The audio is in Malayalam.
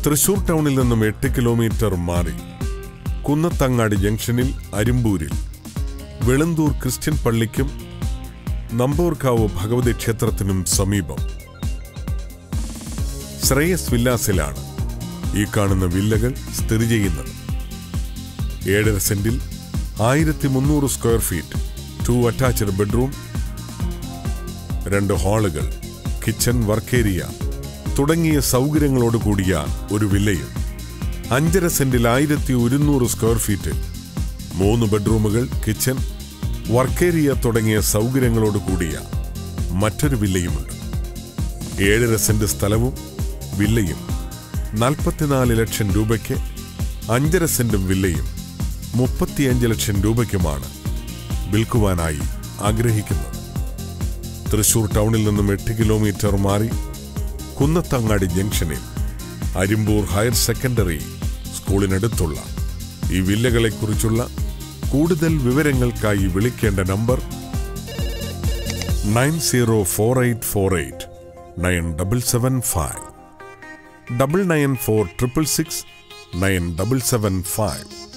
തൃശൂർ ടൗണിൽ നിന്നും 8 കിലോമീറ്റർ മാറി കുന്നത്തങ്ങാടി ജംഗ്ഷനിൽ അരിമ്പൂരിൽ വെളുന്തൂർ ക്രിസ്ത്യൻ പള്ളിക്കും നമ്പൂർക്കാവ് ഭഗവതി ക്ഷേത്രത്തിനും സമീപം ശ്രേയസ് വില്ലാസിലാണ് ഈ കാണുന്ന വില്ലകൾ സ്ഥിതി ചെയ്യുന്നത്. 7.5 സെന്റിൽ 1300 സ്ക്വയർ ഫീറ്റ്, 2 അറ്റാച്ച്ഡ് ബെഡ്റൂം, 2 ഹാളുകൾ, കിച്ചൺ, വർക്ക് ഏരിയ തുടങ്ങിയ സൗകര്യങ്ങളോട് കൂടിയ ഒരു വില്ലയും 5.5 സെന്റിൽ 1100 സ്ക്വയർ ഫീറ്റ്, 3 ബെഡ്റൂമുകൾ, കിച്ചൺ, വർക്ക് ഏരിയ തുടങ്ങിയ സൗകര്യങ്ങളോട് കൂടിയ മറ്റൊരു വില്ലയുമുണ്ട്. 7.5 സെന്റ് സ്ഥലവും വില്ലയും 44 ലക്ഷം രൂപയ്ക്ക്, 5.5 സെന്റും വില്ലയും 35 ലക്ഷം രൂപയ്ക്കുമാണ് വിൽക്കുവാനായി ആഗ്രഹിക്കുന്നത്. തൃശൂർ ടൗണിൽ നിന്നും 8 കിലോമീറ്റർ മാറി കുന്നത്തങ്ങാടി ജംഗ്ഷനിൽ അരിമ്പൂർ ഹയർ സെക്കൻഡറി സ്കൂളിനടുത്തുള്ള ഈ വില്ലകളെക്കുറിച്ചുള്ള കൂടുതൽ വിവരങ്ങൾക്കായി വിളിക്കേണ്ട നമ്പർ 904848 9775 99466 9775.